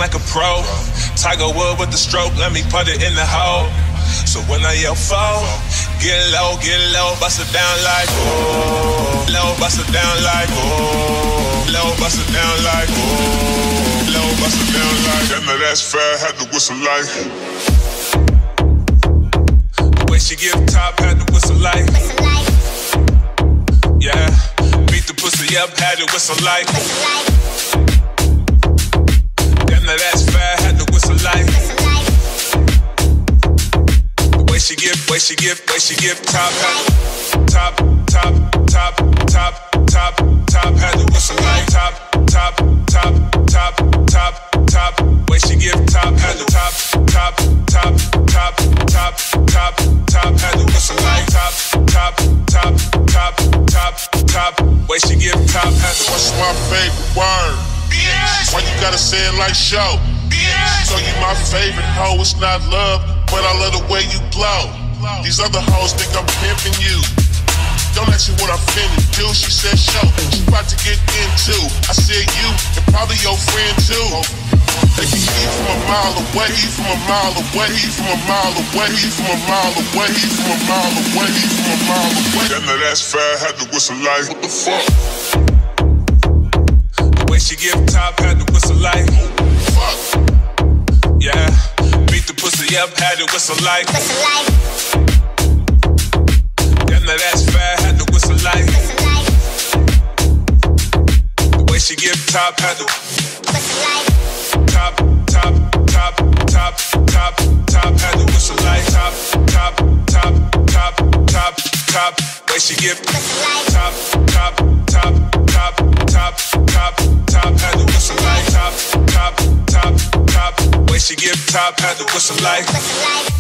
like a pro. Tiger Wood with the stroke, let me put it in the hole. So when I yell foul, get low, bust it down like oh. Low, bust it down like oh. Low, bust it down like oh. Low, bust it down like. Damn, now that's fair, had to whistle like. The way she give top, had to whistle like. Yeah, beat the pussy up, had to whistle like. Damn, now that's fair, had to whistle like. Way she give top, top, had to whistle like top. Way she give top, had to top, had to whistle like top. Way she give top, had to. What's my favorite word? Why you gotta say it like show? So you my favorite hoe, it's not love, but I love the way you glow. These other hoes think I'm pimping you. Don't ask me what I'm finna do. She said show, she about to get into. I said you, and probably your friend too. They can eat from a mile away, eat from a mile away, eat from a mile away, eat from a mile away, eat from a mile away, eat from a mile away. Damn, now that's fair, had to whistle like. What the fuck? The way she give top, had to whistle like. Fuck. Yeah, beat the pussy up, had to whistle like. Damn, now that's fair, had to whistle like. The way she give top, had to top, had to whistle like. Top, way she give top, had to whistle like. Top, way she give top, had to whistle like.